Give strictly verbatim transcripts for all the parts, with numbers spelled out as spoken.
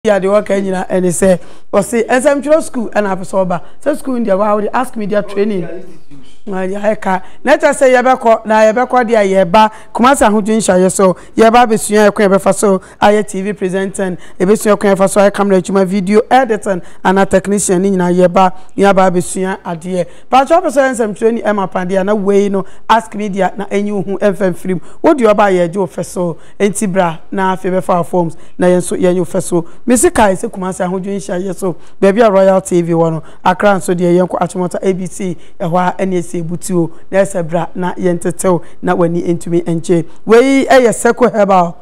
Yeah, the work engineer and they say, or say, as I'm to school and I was over. So school in the wow, they ask me their training. I can't. Let us say, Yabako, na Yabako, dear Yaba, Kumasa Hujin so, Yaba Bessia, Quebefaso, I T V presenting, a Bessia Quebefaso, I come to my video editor and a technician in Yaba, Yaba Bessia, a dear. But Jobber I'm training Emma Pandia, no way, no, ask me dear, na any who F M film. What do you buy a Joe Fesso, Entibra, na Febefa forms, na Yanso Yanu Fesso. Mister Kai se Kumasa Hujin so, baby a Royal T V one, Accra so dear Yanko Achimota A B C, a while N S A butu, there's a bra, na yentetel, na when you into me and che. We a circle herbal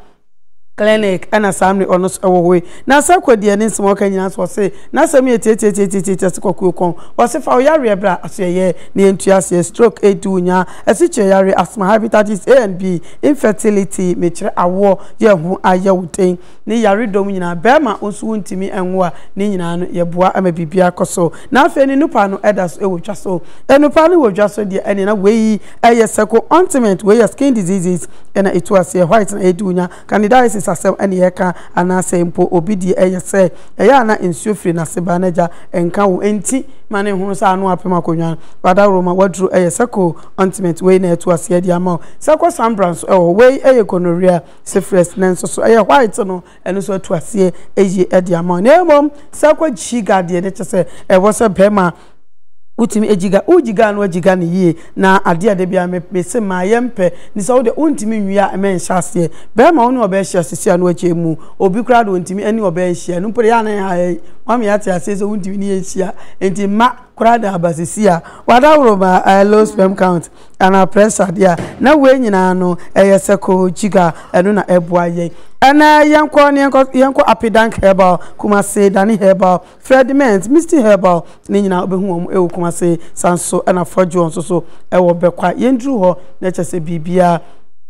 clinic and a family honors away. Now, circle the end smoking as was say, now some me tate cocoon, was if our yari bra as a year, near to stroke a dunya, a situation as my habitat is A and B, infertility, mature a war, ya who I yawting, ni yari domina, Bema unsoon to me and war, Nina, ya bois, and maybe Biacoso. Now, if any nupano edas, it will just so, and nupano will just so dear, and in a way, a circle ultimate way of skin diseases, and it was a white and a dunya, candidates asem ene yeka anase mpo obidi eye se eya na nsuo firi na sebanaja enka wo enti mane hunu sa anu apema konwan wada roma wadru eye seko ultimate we na eto ase dia ma seko sambrans e we eye gonorrhea syphilis nenso so eye white no eno so eto ase eye edia ma na emom seko jiga de ne chese e wo se bema utimi ejiga ujiga no ejiga ne yie na ade ade bia me se ma yempe ni so de untimi nwia men hyase be ma woni obe hya sisi anu achemu obi kura do untimi ani obe hya no mpore ya na ha mama ya te ase so untimi ni hya enti ma kura da abasisi a wada woro ma uh, low sperm count and our pressure dia na we nyina no eyeseko jiga enu na eboa ye ana yanko ne yanko apidank herbal kuma se dani herbal frediment misty herbal ne nyina obehu om ewo kuma se sanso ana fojo onso so ewo bekwa yendru ho na chese bibia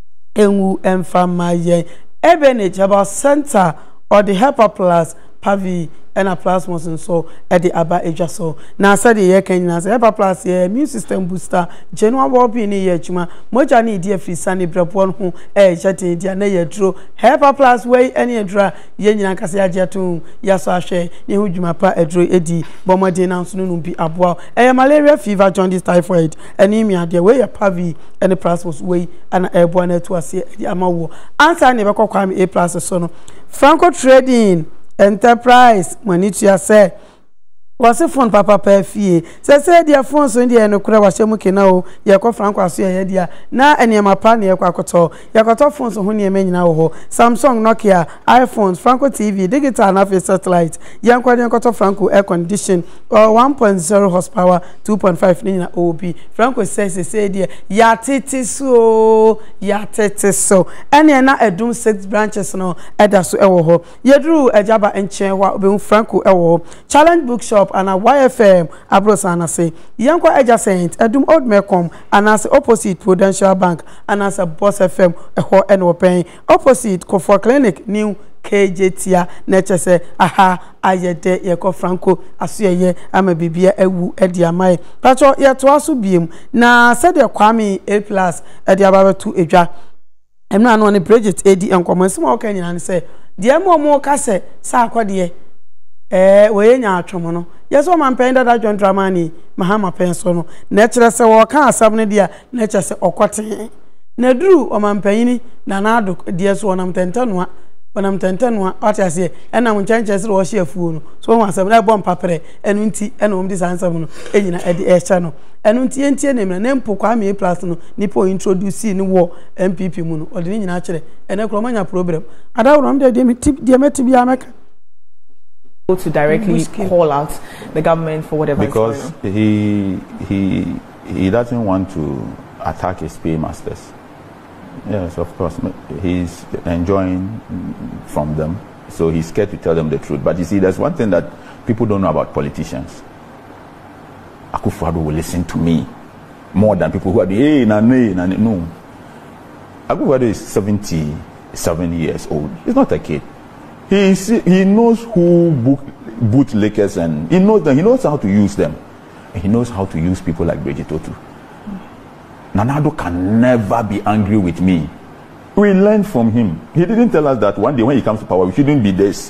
enwu emfama ye ebe ne herbal center or the herbal plus pavi ena plasmos so at the aba ejaso na said ye kan na say herbal plus ye immune system booster genuine well-being ni ye adwuma moja ni dia free sane brepo ho e chete dia na ye dro herbal plus wey ene edra ye nyina kase ajeto ya so ahwe ni hu dwuma pa edro edi bomode na nso no bi aboa e malaria fever jaundice typhoid anemia dia wey pavi ene plasmos wey ana ebo na to ase di amawo answer ne be kokwa me a plus so no Franco Trading Enterprise money to say was a phone papa per fee. Say say their phone so India no kura was mukina o yako Franco aso ye dia na eniema pa na yakwa koto yakoto phones ho ne ema nyina wo ho Samsung Nokia iPhones Franco T V digital na face satellite yankwa de yakoto Franco air condition or one point zero horsepower two point five ni na O B Franco says say dia ya tete so ya tete so ene na edum six branches no eda so ewo ho yedru ejaba enchen wa obe Franco ewo challenge bookshop and a Y F M abrosana say yanko adjacent edum old Mecom and as opposite Prudential Bank and as a Boss F M a ho en open opposite Kofor Clinic new K J Tia nechese aha ayede yeko Franco asuye ama bibia ewu edi amai pacho ye to aso biem na said de kwame A plus edi ababa tu edwa emna no ne Bridget edi enkomansi ma okan nyina ne say de mo mo ka se sa akode eh we nya atwomo no yeso man pen dada John Dramani mahama pen so no na kire se wo kan asam ne dia na kire se okote na duru o man pen na na ado dia so onam tentanoa onam tentanoa atiase ena mo chanchanche se wo hye afuo no so wo asam na bom papere enu nti ena om dis ansam no enyina edi echa no enu nti entie ne na mpo kwa me plus no nipo introduce ni wo M P P mu no odi nyina kire ena kromanya problem adawro mde de tip de metibi ameka to directly call out the government for whatever because he he he doesn't want to attack his paymasters. Yes, of course, he's enjoying from them, so he's scared to tell them the truth. But you see, there's one thing that people don't know about politicians. Akufo-Addo will listen to me more than people who are the hey na na na no. Akufo-Addo is seventy-seven years old. He's not a kid. He he knows who boot, bootlickers and he knows them. He knows how to use them. And he knows how to use people like Bridget Otu. Nana Addo can never be angry with me. We learned from him. He didn't tell us that one day when he comes to power we shouldn't be this.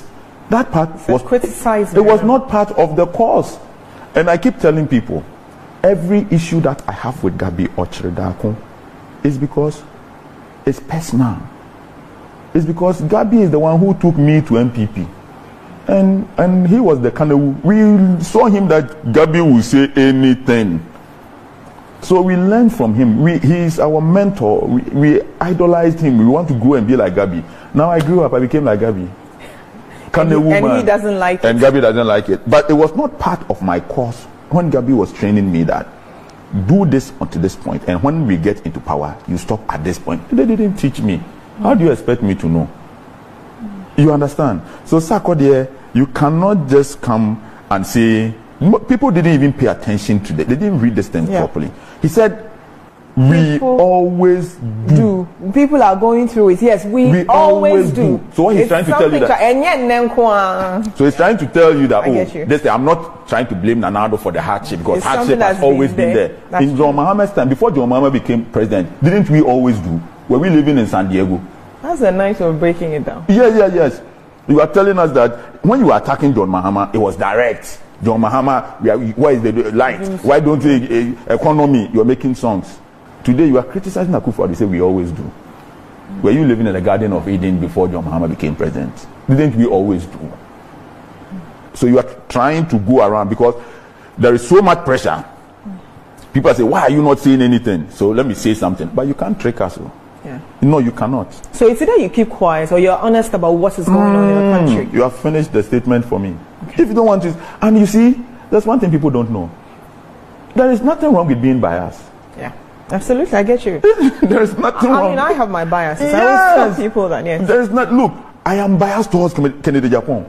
That part so was criticized. It was not part of the cause. And I keep telling people, every issue that I have with Gabi Ochredakun is because it's personal. It's because Gabi is the one who took me to M P P. And and he was the kind of, we saw him that Gabi will say anything. So we learned from him. We, he is our mentor. We, we idolized him. We want to grow and be like Gabi. Now I grew up, I became like Gabi. And, he, and he doesn't like it. And Gabi doesn't like it. But it was not part of my course when Gabi was training me that do this until this point. And when we get into power, you stop at this point. They didn't teach me. How do you expect me to know? You understand? So Sarkodie, you cannot just come and say, people didn't even pay attention to that. They didn't read this thing yeah. properly. He said, we people always do. do. People are going through it. Yes, we, we always, always do. do. So what he's it's trying to tell you that. So he's trying to tell you that, oh, this, I'm not trying to blame Nana Addo for the hardship because it's hardship has always been there. Been there. In John Mahama's time, before John Mahama became president, didn't we always do? Were we living in San Diego? That's a nice way of breaking it down. Yeah, yeah, yes. You are telling us that when you were attacking John Mahama, it was direct. John Mahama, we are, why is the light? Why don't you, uh, economy, you're making songs. Today you are criticizing Akufo-Addo. You say we always do. Mm. Were you living in the Garden of Eden before John Mahama became president? Didn't we always do? Mm. So you are trying to go around because there is so much pressure. Mm. People say, why are you not saying anything? So let me say something. But you can't trick us. Yeah. No, you cannot. So it's either you keep quiet or you're honest about what is going mm. on in the country. You have finished the statement for me. Okay. If you don't want to, and you see, there's one thing people don't know. There is nothing wrong with being biased. Yeah. Absolutely, I get you. There is nothing I, wrong. I mean, I have my biases. Yes. I always tell people that, yes. There is not, look, I am biased towards Kennedy Japan.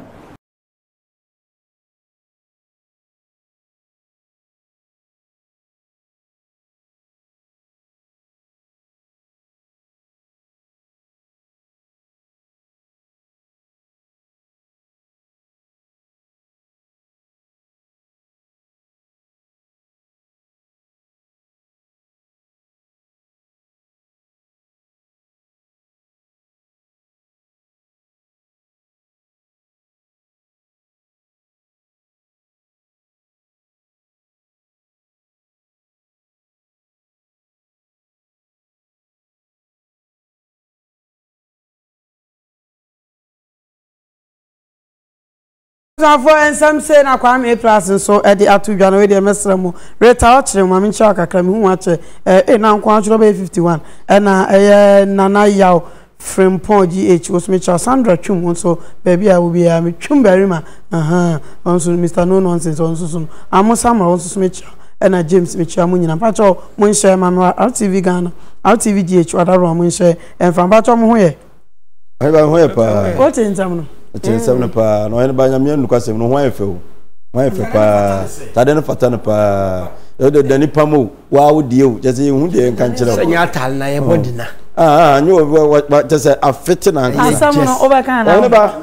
For and some say na Kwame Plus so e di atudwa no we dey mesra mu reta o kire mu amincha kakra mi hu ache e na nkwa chiro be fifty-one e na e nana yaw Frimpong G H Osmecha Sandra Chum so baby I will be a me Chum Berima aha onso Mister No Nonsense onso so amusama onso Smecha e na James Mecha mu nyina pacho mu nhye ma me R T V Ghana R T V G H wadaro mu nhye enfam pacho mu ho ye ai ba ho ye pa o tentam no Chen seven pa no ene ba nyamia nu kwasem no ho afa o ho afa pa tade no fata no pa e de dani pamo wa wodie o je se hu de nkan kire o senya tal na ye bodina ah ah nyo je se afete na nkan asam no over kan na ene ba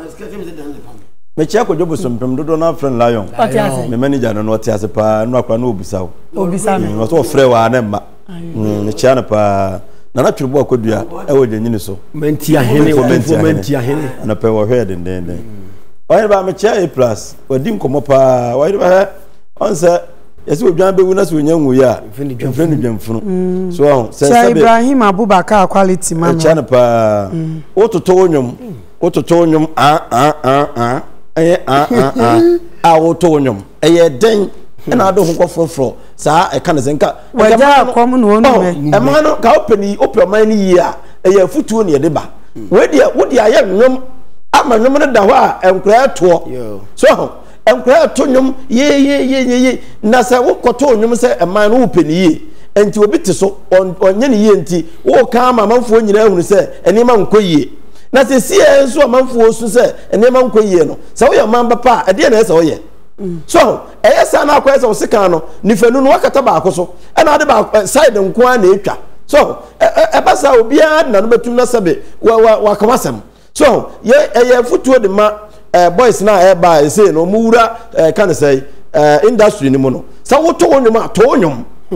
me chia ko jobo sompem dodo na friend lion me manager no no tiase pa no akwa no obisa o obisa me no so frɛ wa na mma me chia na pa na na twirbo akodua e wo nyini so menti ahene o menti ahene na pe wo hwe den den den oyin ba me chia A plus wadi nkomo pa oyin ba on se yesi odwan be wu na so nyanwu ya mfeni dwamfunu so on se se Ibrahim Abubakar quality man chia na pa ototo onwom ototo onwom a a a a eh a a a a ototo onwom eye den na ado ho kofoforo sa e kan zenka waja akom no onu me e ma no ka opani opioma ni yi a e ya futuo ne de ba we dia wo dia ye nwom ama nwom ne da ho a enkura to so enkura to nwom ye ye ye ye na sa wo koto nwom se e ma no opani yi enti obi te so onye ne yi enti wo ka ama manfo nyina ehunu se eni ma nkoyie na se sie enso manfo su se eni ma nkoyie no sa wo ya mamba pa e de na se wo ye so eya sa na akwa ese osika no nifanu no wakata ba akoso e na ade ba side nko a na etwa so e ba sa obi a na no betum na sabe wa wa kamasem so ye eya futuo de ma boys na e ba e say no mu wura kan say industry ni mu no sa wo to onwom a to onwom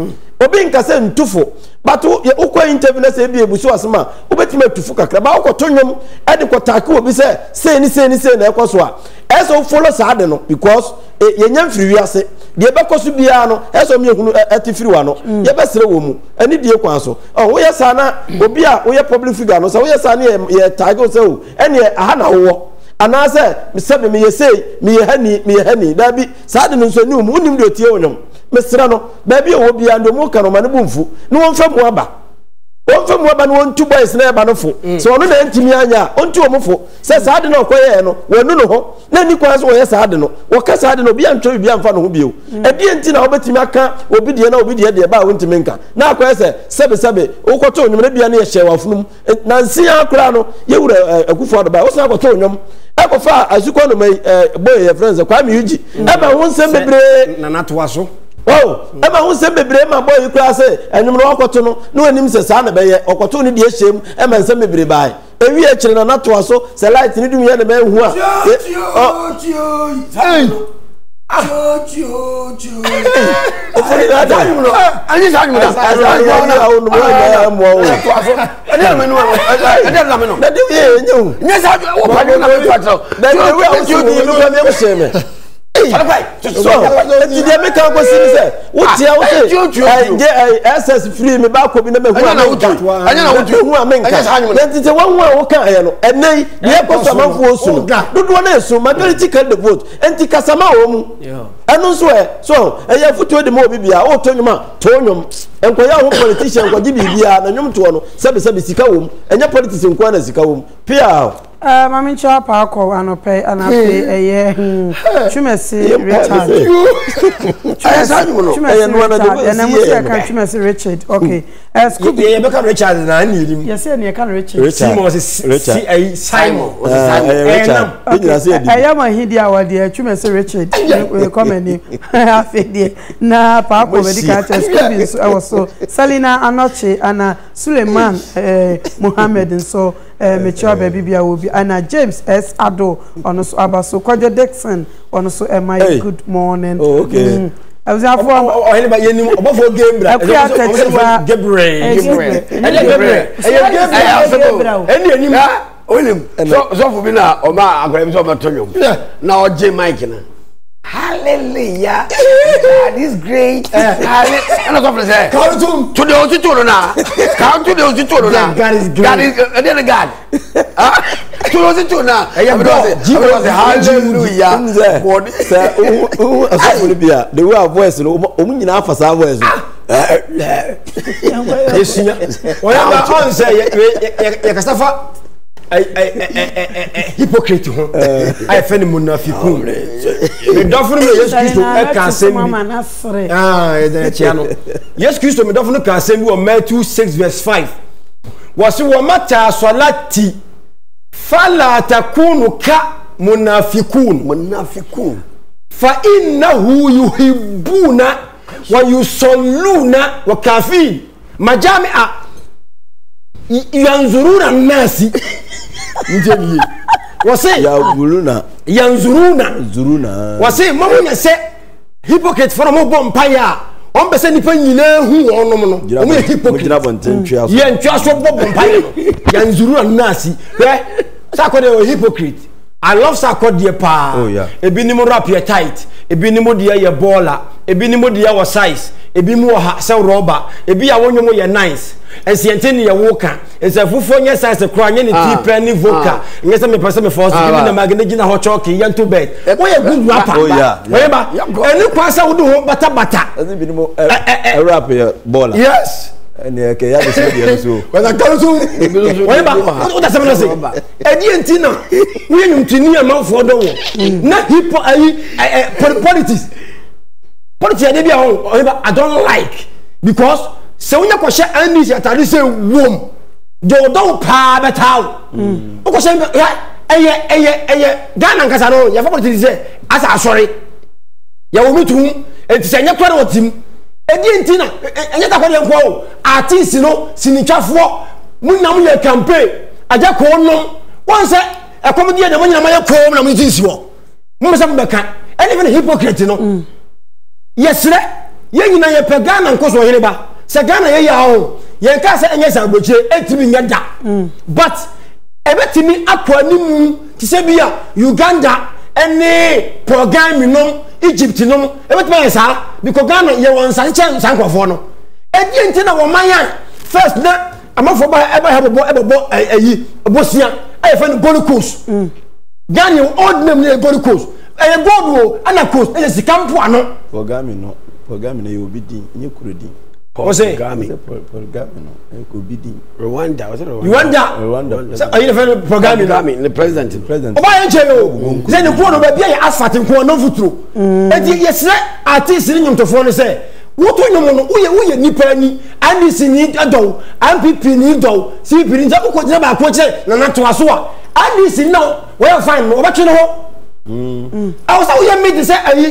obi nka se ntufo but ukwa interview na se bi ebusu asema obetima tufu kakra ba ukoto nwom e de kotake obi se se ni se ni se na ekoso a eso follow sa de no because ye nyam firi wiase de be koso bia no eso me ehunu atifiri wa no ye be sere wo mu ani die kwan so oh wo ye sa na obi a wo ye public figure no so wo ye sa na ye tage se o ene aha na wo ana se me se me ye sei me ye hani me ye hani da bi sa de no so ni mu unim de otie wonum mesra no ba bi wo bia ndo mu kan ma ne bumfu no won fa mu aba won fa mu aba no won tu boys na eba no fo so ono na ntimi anya on tu omfo se sa de no koye no wonu no ho na ni kwa so wo ye sa de no wo ka sa de no bia ntwe bia mfa no ho bio e die nti na wo betimi aka obi die na obi die de ba wo ntimi nka na akoye se sebe sebe wo koto onyum na bia na ye hye wafunum na nsi akura no ye wura akufo ado ba wo sa koto onyum ekofa azuko no mai boy ye friends kwa mi yuji e ba won sem bebre na natwa so oh ema hu se bebre ma boy kura se enum no okoto no no anim se sa na be ye okoto ni de ehyem ema nse bebre bai ewi e kire na nato aso se light ni dum ye na be hu a oh hey jo jo ofori na da ani sa ni da na o no na mo o ani na menu ani na menu na de ye nyu nya sa wo pa na me patro na de we o ju ni no me se me Alright, so the dey make am go see say what here what say S S free me ba ko bi na me hu na wutu anya na wutu hu amenka na tete wan wan wo kan aye no enai dey ko so manfo osu dodo na esu majority can the vote enti kasama wo mu enu so e so eye futu de mo bi bia o to nyuma to nyum enkoya ho politician ko gi bibia na nyum to no sebe sebe sika wo mu enya politician ko na sika wo mu pia Uh, Mami Chapa ako anope anape eye Chumesi Richard. Chumesi Richard. And I can Chumesi Richard. Okay. Uh, Scooby. Yeah, become Richard and I need him. Yes, yeah, can Richard. Richard was Simon. Simon. Richard. I am a Hindia wa dear Chumesi Richard. We come and half day. Na pa ko medical Scooby I was so Salina Anoche and Suleiman Mohammed and so eh mature baby bia will be Anna James S Ado on so abaso Kwajo Dixon on so am I good morning. Oh, okay. I was after oh anybody you know about game bra Gabriel Gabriel Gabriel any any onim so so for me na o ma akwem so matonyom na o je mic na hallelujah God is great hallelujah and so for say count to the hospital na count to the hospital na God is great God is uh, God ah to the hospital na hallelujah God say o asofo bia the way voice no o mu nyina afasa voice yesunya wona on say ye kasafa I I hypocrite ho I feel munafikun me dofo me Yesu Kristo e ka asem ah e da chia no Yesu Kristo me dofo no ka asem bi o Matthew six verse five was wo mata salati fala takunu ka munafikun munafikun fa innahu yuhibbuna wa yusalluna wa kafin majami'a yanzuruna nasi njeni wase yanzuruna yanzuruna zuruna wase mamu nya se hypocrite for mo bompaya on be se nipa nyina hu onom no o me hypocrite gina bontentwa so ye ntwa so bompaya yanzuruna nasi eh sakode hypocrite I love sakode pa oh yeah ebi ni mo rap ye tight ebi ni mo de ye baller ebi ni mo de ye size ebi mo ha se rubber ebi ya wonwo ye nice ensienteni ye woka ensafufo nye size kro anye ni tipe ni vocal nye se me pese me force ebi na magane gina ho choke ye to bed wo ye good rapper oh yeah we ba eni kwasa wo do ho bata bata ebi ni mo rap ye baller yes ene ke ya de se de so wala kanso we ba o da se me say edi entina wo ye nyumtini e manfo do wo na hip ayi politics politics dey be ho I don't like because se wonya ko she ani se atari se wom jo do pa betaw o ko se eye eye eye Ghana nkasa no ya fa politics se asa asori ya wo mitu enti se nya kware otim edi entina enya ta kware nko artist no sinitwafo munam ye campaign aja ko no won se e comedy na munyina ma ye ko na mu jinsi wo mu se mbeka any even hypocrite no yesre ye nyina ye pe Ghana nko so hene ba se Ghana ye ya ho ye ka se enye sa gboche etimi nya da but ebetimi akwa nimu ti se bia Uganda ene program no Egypt no ebetimi sa because Ghana ye won sa che sankofo no edi enti na wo man first na amafo ba eba hebo ebo ayi obosia ayi fa no Gold Coast Ghana old name na Gold Coast e gold wo ana coast e sikampo ano program no program na you obidi nye kurodi o say program no e ko obidi Rwanda was it Rwanda Rwanda so ayi na program the president president o ba ye nche yo say ne ko no ba bia ye asfalt nko no futuro e di yesre artist ni nyomtofo no say woto nyom no uye uye nipa ni N D C ni do M P P ni do C P ni nja ko jina ba ko che na na to aso a N D C no we fine no ba twe no ho mm I was uye me say ayi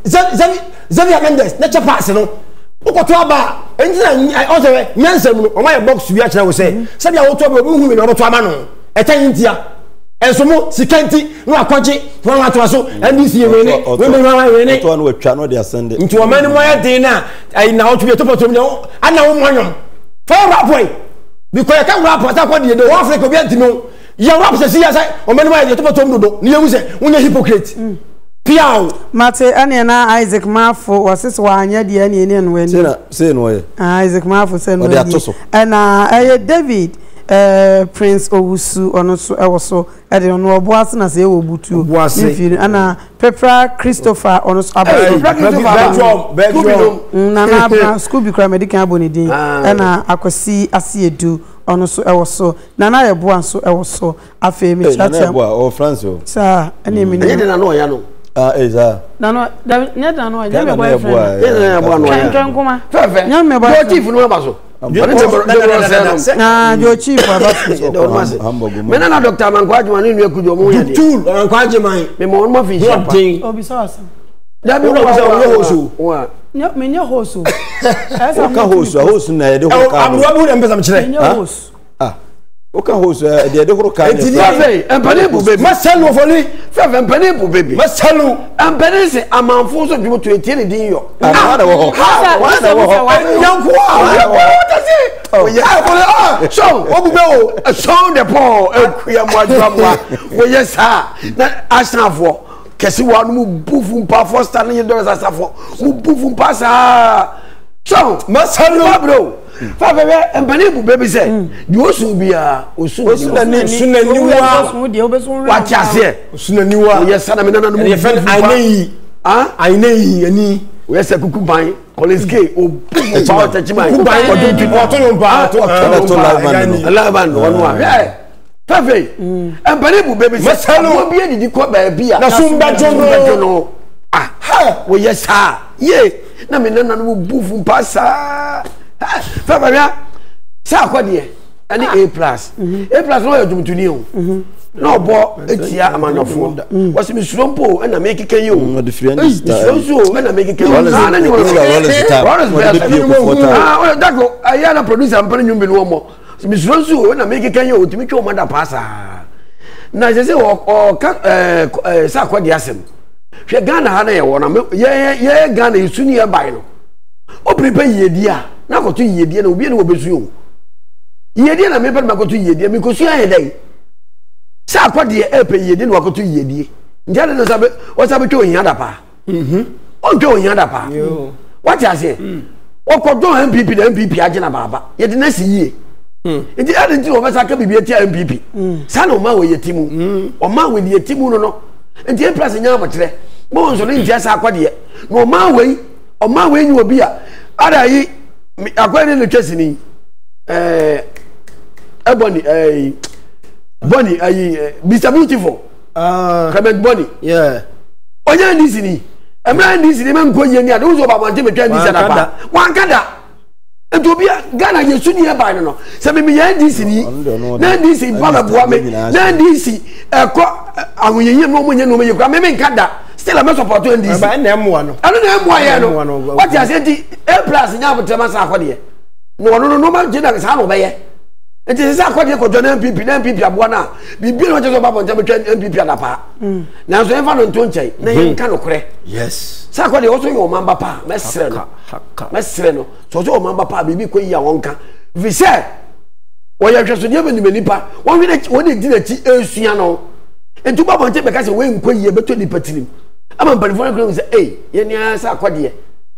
Xavier Mendes na che pass no ukoto aba entina o se nyansam no o ma ye box wi a kire wo say se bia wo to ba hu mi no to aba no etan ntia enso mo sikanti no akwaje won ato aso N D C ye we ni we me wa we ni to no watwa no de asende nti o mani mo ya din na ai na o to bi to potom na ana wo mo anyom for rap boy because you can rap ata kwa de wo Africa bi antino ya rap se ya sai o mani mo ya to potom dodo ni yemu se wonya hypocrite piao mate ane na Isaac Mafo wasese wa anya de ane ene no wani say na say no ye Isaac Mafo say no wani na eh David eh Prince Owusu ono so e wo so e de no oboase na se e wo butu nfiri ana Pepra Christopher ono so Pepra Christopher bedroom na na bra school bi kra medical abonidin ana akwasi asiedu ono so e wo so na na ye boa so e wo so afa mi chacha na boa o France o sa ene mi ne na no ya no ah eza na no nya da no ya me boyfriend ne na boa no ya kan kuma fefe nya me boy chief no ba so na jo chief aba mena na doctor Mankwaji manu nu ekujo mo ye de tool Mankwaji man me mo mo fi sha obi so asa da bi wo so wo hoso wa nya me nya hoso esa ka hoso hoso na ye de ho ka amro abu na mpesa mchire nya hoso ah o ka hoso de de ho ka ni fefe empane bu baby maselu ofoli fefe empane bu baby maselu empane se amanfo so dwumo to etie ne din yo ah na wo ho wa na wo ho nyanko oh yeah so obube o so the paul ekua mo adwamwa wo yes ha na asnafo kesi wa no mu bufu mpa foster ne dollars asafo mu bufu mpa sa so maselu bro fa bebe empane bu baby say di osu bia osu ni sunani wa osu de obesun wa tiase sunani wa wo yes na me na no mu ayi ah ayi ani we say kuku ban police k o power touch ban kuku ban o do o to no ba to to live live band one one eh fefe empane bu baby say mo bi edidi ko ba bia na sumba jono ah wo yes ha ye na me na no bufu pasa fefe bia sa akode ani A plus A plus no yo jumtuni o na obo etia amanofo wasi misurompo na make ken yo no different so na make ken na na ni wo ah dago aya na producer ampani nyumbi no mo misurompo na make ken yo otimi twa omada pasa na je se o ka eh sa akodi asem hwe Ghana ha na ye wo na ye ye Ghana isuni e bai no o prepare yedi a na ko to yedi na obi na obesu yo yedi na me pe ma ko to yedi mi ko su ahe dai sa akodi e pe yedi na ko to yedi njale na sabe o sabe to yin adapa mhm o to yin adapa yo what you say o ko do M P P na M P P age na baba yedi na si yie mm edi ade nti o be sa ka bibia ti M P P sa na o ma we yetimu o ma we yetimu no no enti e plus nya amotre mo nso ni ntia sa akodi no o ma we o ma we nyi obi a ada yi akwani no twesi ni eh ebony eh Bonnie ayi Mister Beautiful ah Clement Bonnie yeah onya ndisi ni emra ndisi ni me nko ye ni ade uzo ba monte metwa ndisi na ba wankada etobia Ghana yesu ni e ba no se me me ye ndisi ni na ndisi bala boa me na ndisi eko ahunyenye no monye no me ye kwa me me nkada still am support ndisi ba na emwa no anu na emwa ye no what you say di A plus nya botema sa akode no no no ma jina sa no be ye it is a quite a M P P, M P P, Abuana, be built on the Bible, M P P, and a pa. Now, so if I don't change, then you can't crack. yes sa kwa de o so yo mamba pa mesre no mesre no so so o mamba pa bibi ko yi a wonka vi se wo ya hweso de benu nipa won hwe won de na chi esua no entu ba bonte be ka se we nko yi beto nipa tirim ama mpanifo no se eh ye ni sa kwa de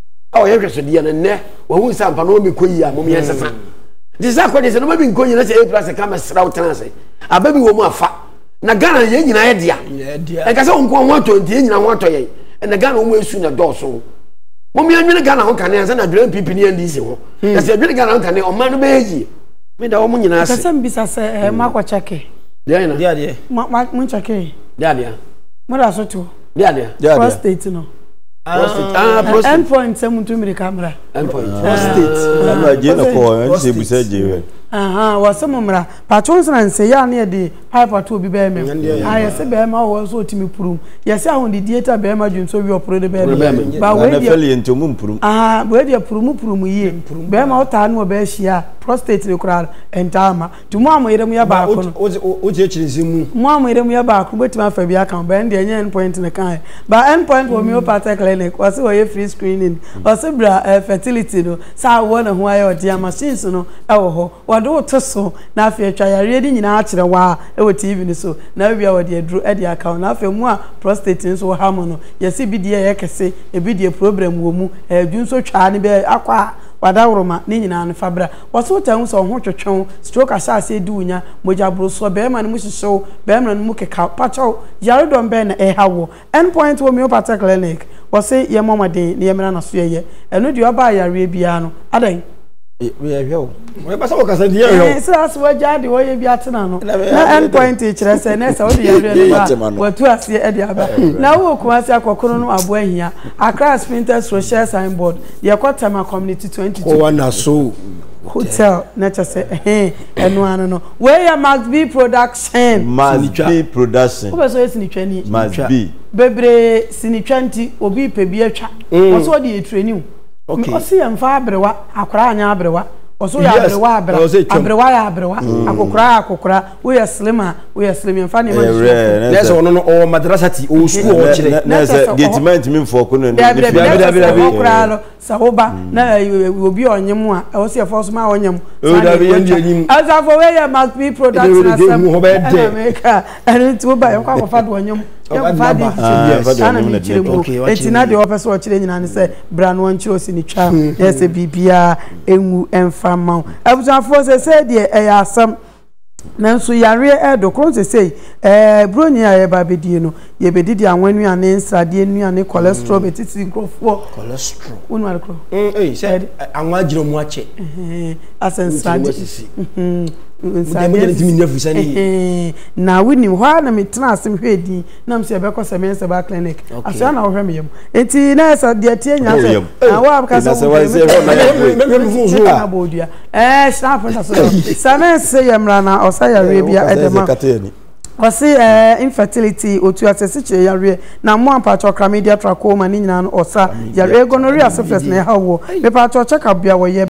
o ya hweso de na ne wo hu sa mpa no me ko yi a mom ye sesa de sa kwa de se no ma bi nko yi na se e plus ka mesra wo tena se ababi wo mu afa na Ghana ye nyina ye dia e ka se won ko won to ye nyina won to ye na Ghana wo mu esu na doso mom ye nwene Ghana ho kane ansa na drum pipi ni ndisi ho na se nwene Ghana ho kane o man no be yi me da wo mu nyina ase ka sem bisa se ma kwa chake dia na dia dia ma mu chake dia dia mo da so to dia dia prostate no prostate ah prostate endpoint se muntu mi camera endpoint prostate na je na ko se bisa je aha wasemumra patrons na nse ya na de pipe to bi be me aye se be ma wo so timi purum ye se ahun di dieta be ma dwun so wi opro de be me ba we na feli entomu purum aha we de purum purum yi be ma ota na be hia prostate le kura entama tumu amoyere mu ya ba ko no o je chirinsi mu mu amoyere mu ya ba ko betima afa bi aka be nde enye endpoint ne kan ba endpoint wo homeopathic clinic wase wo ye free screening wase bra fertility no sa wo na ho aye odia machines no e wo ho do to so na afi atwa yare di nyina akire wa e wo T V ni so na bia wo de adru e de account na afi mu a prostate nso ha mo no yesi bi de ye kese e bi de problem wo mu e dwun so twa ne be akwa wadawroma ni nyina ne fabra wo so tan so ho twetwon stroke asase di unya moja bro so be ma ne mu hyehyɛw be ma ne mu keka pacho yare don be na e hawo endpoint wo homeopathic clinic wo se ye momaden ne ye mena na so ye eno de oba yare bia no adan we are here we pass our casa dia yo so as we jade wo ye bi atena no na endpoint e kire se na se wo de yare ba wo tu ase e de aba na wo ko ase akokoro no abo ahia Accra Sprinters social signboard ye kwatama community twenty-two ko na so hotel na chase eh eno ano no we ya must be production must be production ko be so esi ni twani must be bebre sinitwanti obi pe bi atwa o so de training okay o si yamfa abrewa akora anya abrewa o so ya abrewa abrewa abrewa ya abrewa akokora akokora we ya slima we ya slim yamfa ne ma na so no no o madrasati o school o chire na se getment mi fo ko no ni bi bi bi akokora lo sawoba na obi onyem a o si efo so ma onyem azafo we ya must be production asem America and to buy kwa kwa fado onyem fadi sana mi chire mu etina de opeso o chire nyina ne se brand one chiro si ni twa na se bibia enwu emfa ma abuzafo se se de e ya asam nanso yare e do kron se sei eh broni ya ye ba bedie no ye bedidi anwanu ane nsrade anu ane cholesterol betiti nkrofo cholesterol unu alkro eh say anwa jiro mu ache eh asensrade mhm na wini hwa na metena asem hwedi na mse be ko semense ba clinic aso na wo hwem yem enti na esa de tie nya se na wa ka so na bodua eh staff na so semense yemra na osaya rebia edema wasi eh infertility otu asese che yare na mo ampacho chlamydia trachoma ni nyina no osa yare gonorrhea syphilis na hawo me pacho check up bia wo ye